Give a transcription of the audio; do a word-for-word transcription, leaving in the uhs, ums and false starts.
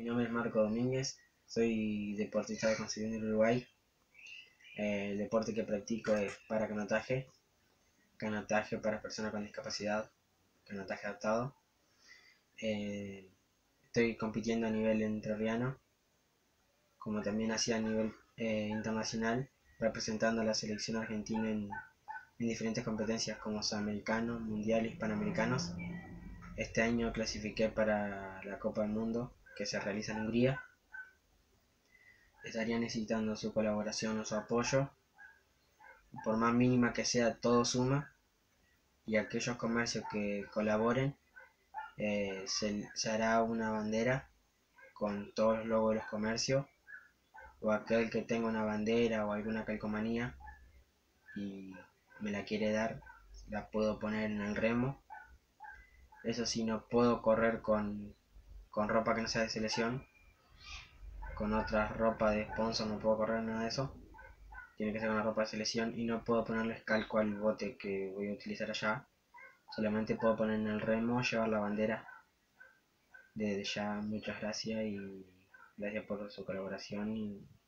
Mi nombre es Marco Domínguez, soy deportista de Concepción del Uruguay. Eh, el deporte que practico es paracanotaje, canotaje para personas con discapacidad, canotaje adaptado. Eh, estoy compitiendo a nivel entrerriano, como también hacía a nivel eh, internacional, representando a la selección argentina en, en diferentes competencias como sudamericanos, mundiales y panamericanos. Este año clasifiqué para la Copa del Mundo que se realiza en Hungría. Estaría necesitando su colaboración o su apoyo. Por más mínima que sea, todo suma. Y aquellos comercios que colaboren, eh, se, se hará una bandera con todos los logos de los comercios. O aquel que tenga una bandera o alguna calcomanía y me la quiere dar, la puedo poner en el remo. Eso sí, no puedo correr con, con ropa que no sea de selección. Con otra ropa de sponsor no puedo correr, nada de eso. Tiene que ser una ropa de selección y no puedo ponerle calco al bote que voy a utilizar allá. Solamente puedo poner en el remo, llevar la bandera. Desde ya muchas gracias y gracias por su colaboración y